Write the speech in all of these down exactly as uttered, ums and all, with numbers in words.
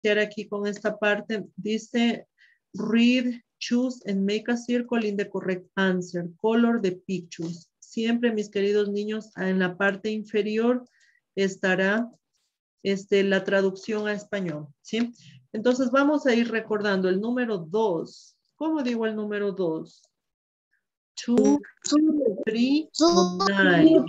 iniciar aquí con esta parte. Dice, read, choose and make a circle in the correct answer. Color the pictures. Siempre, mis queridos niños, en la parte inferior estará este, la traducción a español, ¿sí? Entonces vamos a ir recordando el número dos. ¿Cómo digo el número dos? Two, three, nine.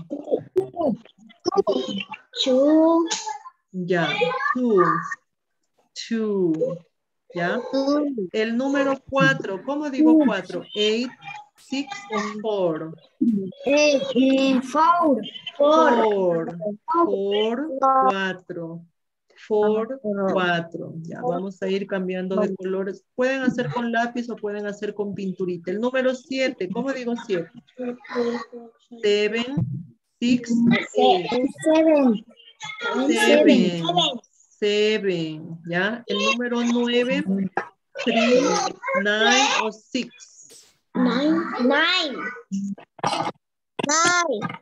Two. Ya, two, two, ¿ya? El número cuatro, ¿cómo digo cuatro? Eight, six o four. Eh, four. Four, four, cuatro. Four, cuatro. Ya, vamos a ir cambiando de colores. Pueden hacer con lápiz o pueden hacer con pinturita. El número siete, ¿cómo digo siete? Seven, six, eight. Seven. Seven, seven, ¿ya? El número nueve, three, nine o six. Nine. Nine. Nine.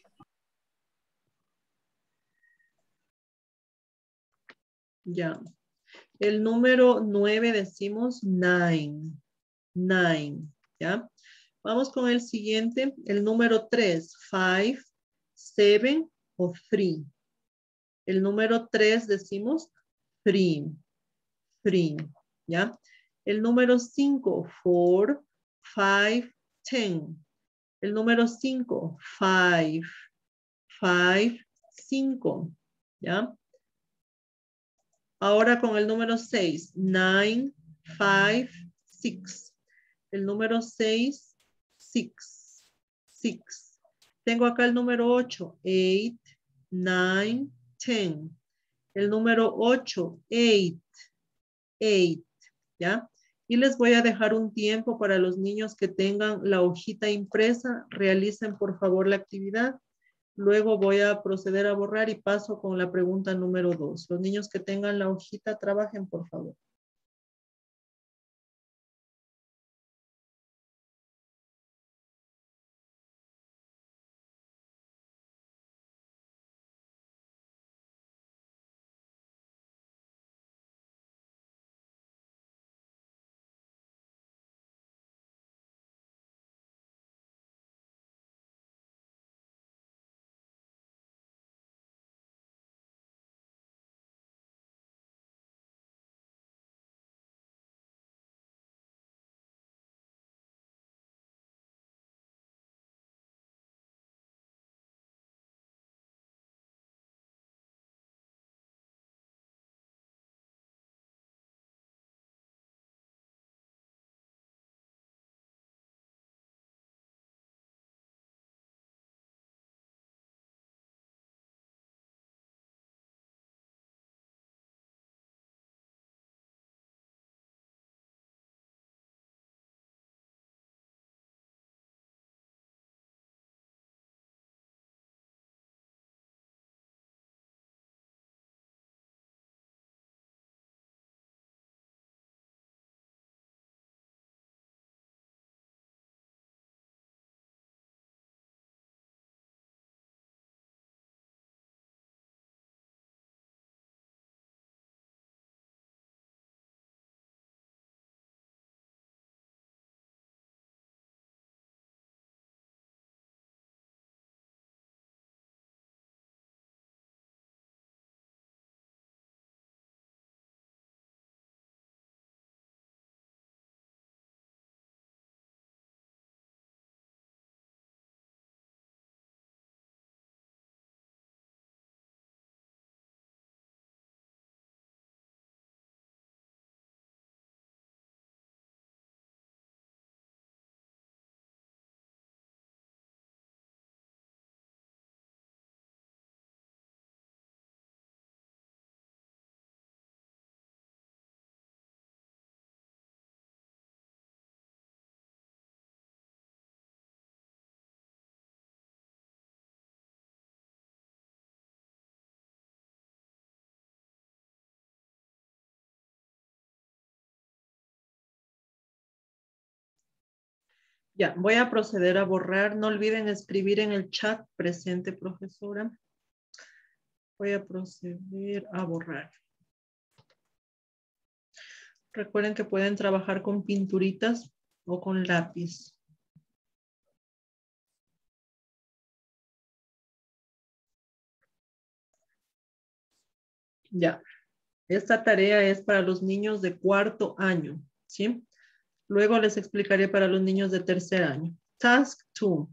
Ya. El número nueve decimos nine. Nine, ¿ya? Vamos con el siguiente. El número tres, five, seven o three. El número tres decimos three. Three, ¿ya? El número cinco, four, five, ten. El número cinco, five, five, cinco, ¿ya? Ahora con el número seis, nine, five, six. El número seis, six, six. Tengo acá el número ocho, eight, nine, ten. El número ocho, eight, eight, ¿ya? Y les voy a dejar un tiempo para los niños que tengan la hojita impresa. Realicen por favor la actividad. Luego voy a proceder a borrar y paso con la pregunta número dos. Los niños que tengan la hojita, trabajen por favor. Ya, voy a proceder a borrar. No olviden escribir en el chat presente, profesora. Voy a proceder a borrar. Recuerden que pueden trabajar con pinturitas o con lápiz. Ya. Esta tarea es para los niños de cuarto año, ¿sí? Luego les explicaré para los niños de tercer año. Task two.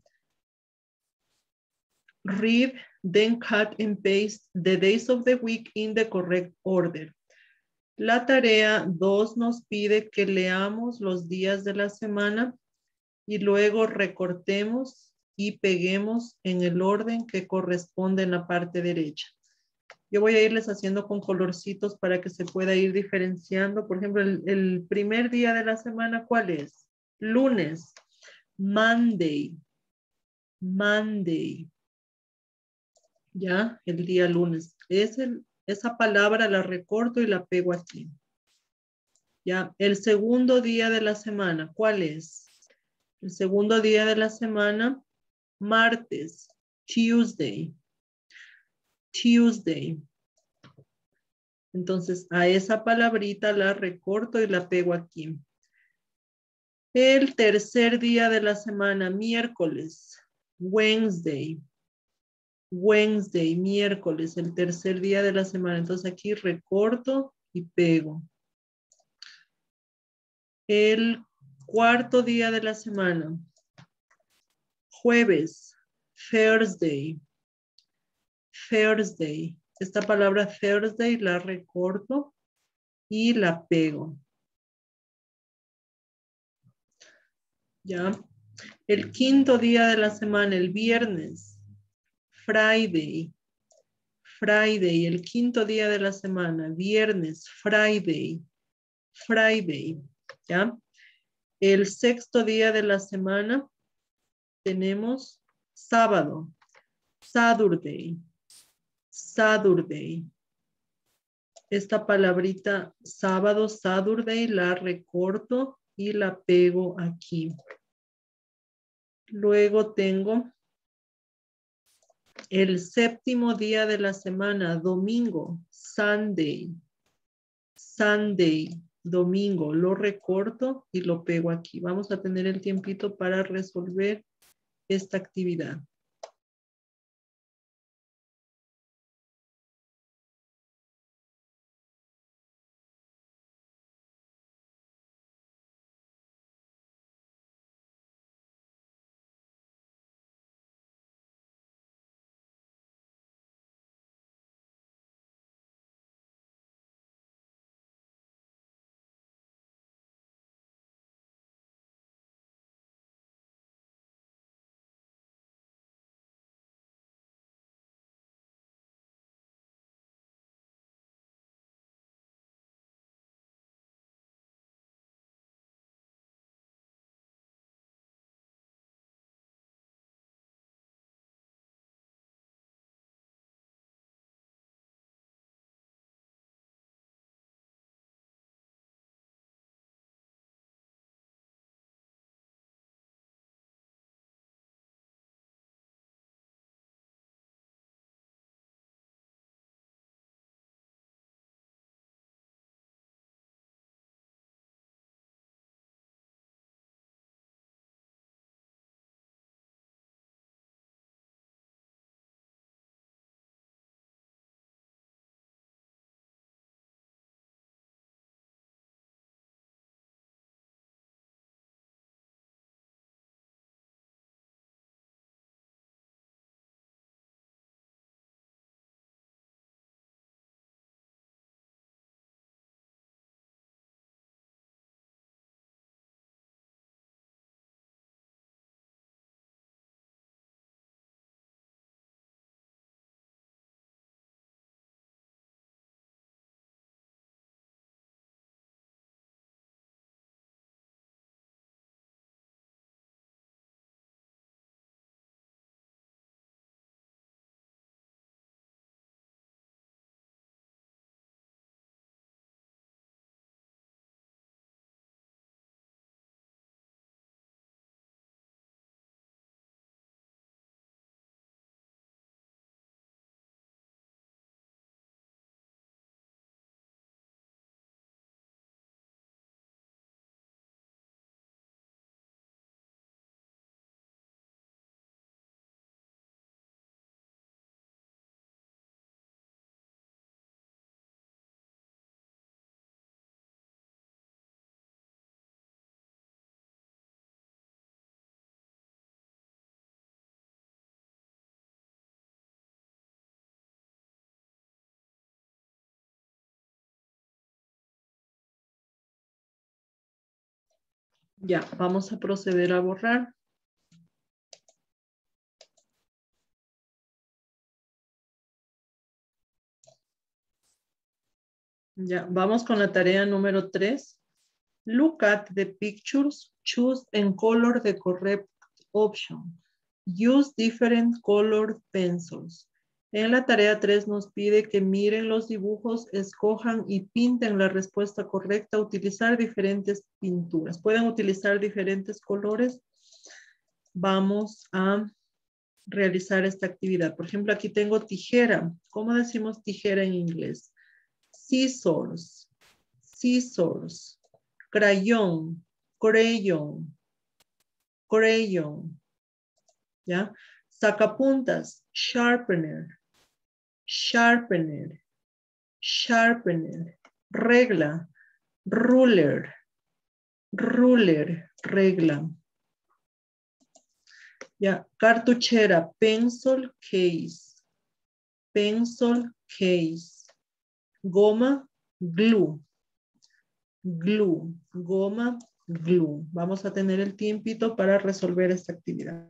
Read, then cut and paste the days of the week in the correct order. La tarea dos nos pide que leamos los días de la semana y luego recortemos y peguemos en el orden que corresponde en la parte derecha. Yo voy a irles haciendo con colorcitos para que se pueda ir diferenciando. Por ejemplo, el, el primer día de la semana, ¿cuál es? Lunes. Monday. Monday. Ya, el día lunes. Es el, esa palabra la recorto y la pego aquí. Ya, el segundo día de la semana, ¿cuál es? El segundo día de la semana, martes. Tuesday. Tuesday. Entonces, a esa palabrita la recorto y la pego aquí. El tercer día de la semana, miércoles. Wednesday. Wednesday, miércoles, el tercer día de la semana. Entonces, aquí recorto y pego. El cuarto día de la semana. Jueves. Thursday. Thursday. Esta palabra Thursday la recorto y la pego. ¿Ya? El quinto día de la semana, el viernes. Friday. Friday. El quinto día de la semana, viernes. Friday. Friday. ¿Ya? El sexto día de la semana tenemos sábado. Saturday. Saturday. Esta palabrita sábado, Saturday, la recorto y la pego aquí. Luego tengo el séptimo día de la semana, domingo, Sunday. Sunday, domingo, lo recorto y lo pego aquí. Vamos a tener el tiempito para resolver esta actividad. Ya, vamos a proceder a borrar. Ya, vamos con la tarea número tres. Look at the pictures, choose and color the correct option. Use different colored pencils. En la tarea tres nos pide que miren los dibujos, escojan y pinten la respuesta correcta, utilizar diferentes pinturas. Pueden utilizar diferentes colores. Vamos a realizar esta actividad. Por ejemplo, aquí tengo tijera. ¿Cómo decimos tijera en inglés? Scissors, scissors, crayón, crayon, crayon, ¿ya? Sacapuntas, sharpener, sharpener, sharpener, regla, ruler, ruler, regla. Ya, cartuchera, pencil case, pencil case, goma, glue, glue, goma, glue. Vamos a tener el tiempito para resolver esta actividad.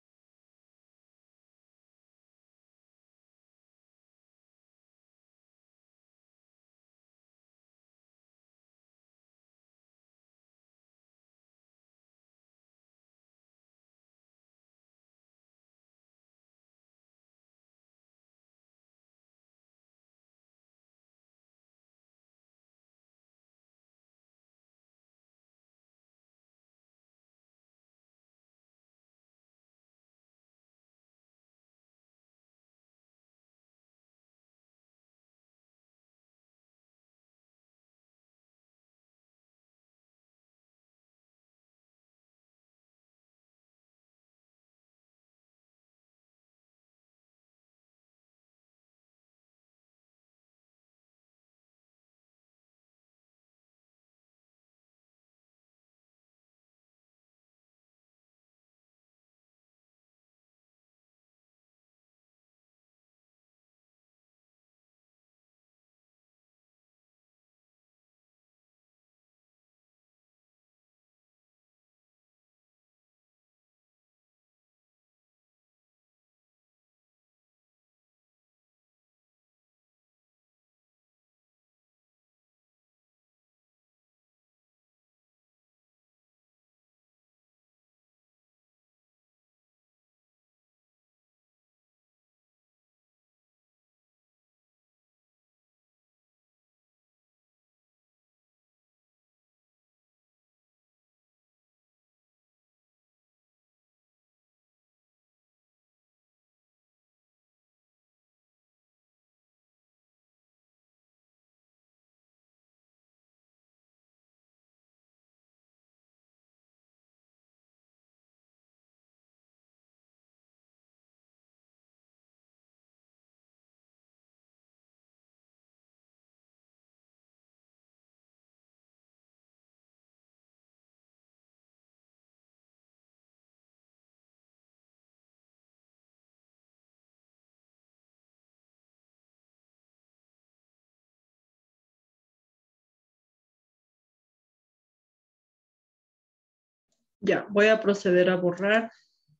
Ya, voy a proceder a borrar.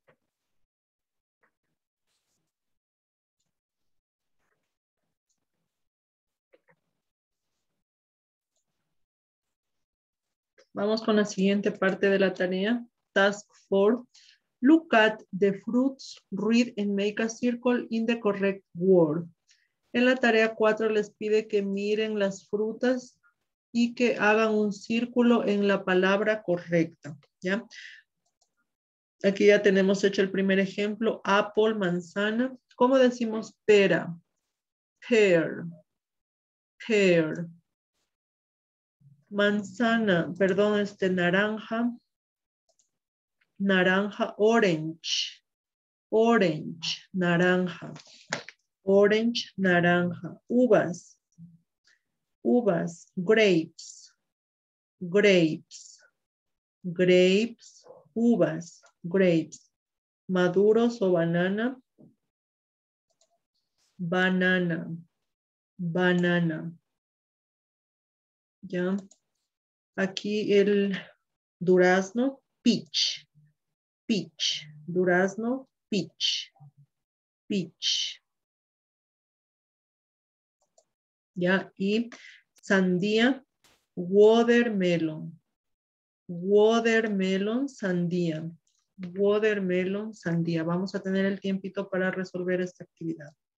Vamos con la siguiente parte de la tarea. Task four. Look at the fruits, read and make a circle in the correct word. En la tarea cuatro les pide que miren las frutas y que hagan un círculo en la palabra correcta, ¿ya? Aquí ya tenemos hecho el primer ejemplo, apple, manzana. ¿Cómo decimos pera? Pear, pear. Manzana, perdón, este naranja. Naranja, orange, orange, naranja. Orange, naranja. Uvas, uvas, grapes, grapes, grapes, uvas, grapes. Maduros o banana, banana, banana. ¿Ya? Aquí el Durazno, peach. Peach. Durazno, peach. Peach. Ya, y sandía, watermelon. Watermelon, sandía. Watermelon, sandía. Vamos a tener el tiempito para resolver esta actividad.